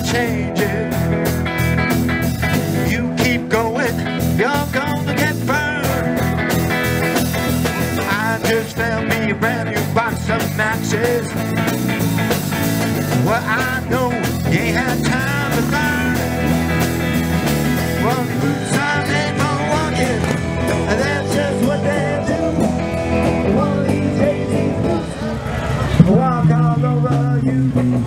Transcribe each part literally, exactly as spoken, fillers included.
change it. You keep going, you're gonna get burned. I just found me a brand new box of matches. Well, I know you ain't had time to learn. Well, boots are made for walking, and that's just what they do. One of these days, these boots walk all over you.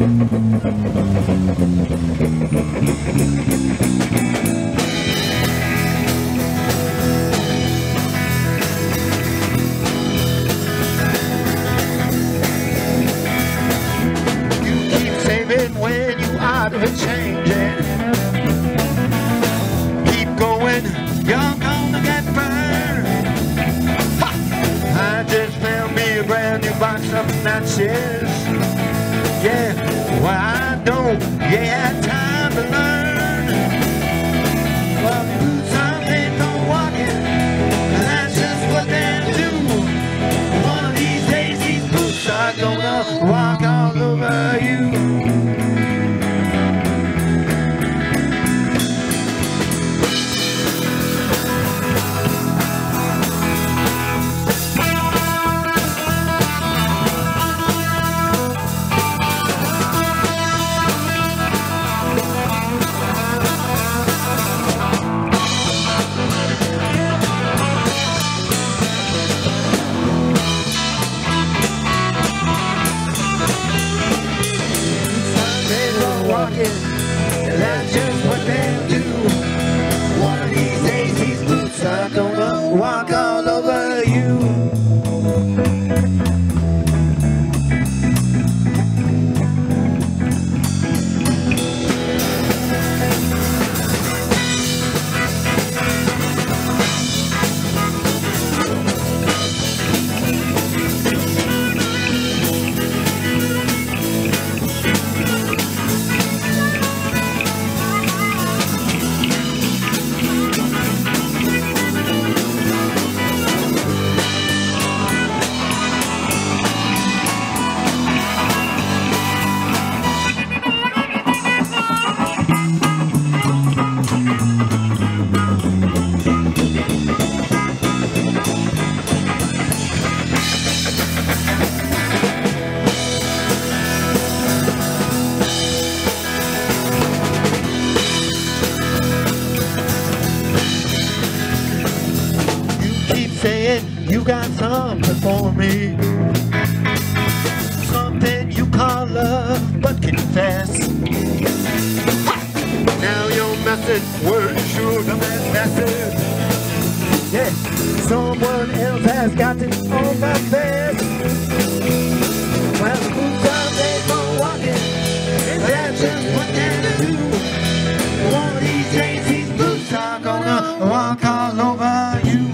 When you ought to change it, keep going, you're gonna get burned. Ha! I just found me a brand new box of matches. Yeah, well I know you had time to learn. Well, boots are made for walking, and that's just what they do. One of these days these boots are gonna walk all over you. And that's just what they'll do. One of these days these boots are gonna walk all over you. Saying you got something for me, something you call love but confess. Now your message word sure come as message. Yeah, someone else has got it on my best. Well, the boots are made for walking, and that's just what they do. One of these days these boots are gonna walk all over you.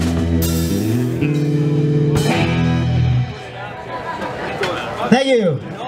Thank you.